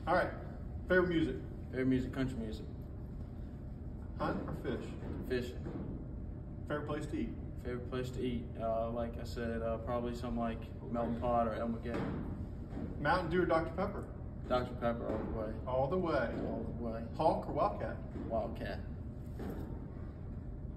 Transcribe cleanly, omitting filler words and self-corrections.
All right. Favorite music? Favorite music, country music. Hunt or fish? Fishing. Favorite place to eat? Favorite place to eat? Like I said, probably something like Melton Pot or El Maguey. Mountain Dew or Dr. Pepper? Dr. Pepper all the way. All the way. All the way. Hawk or Wildcat? Wildcat.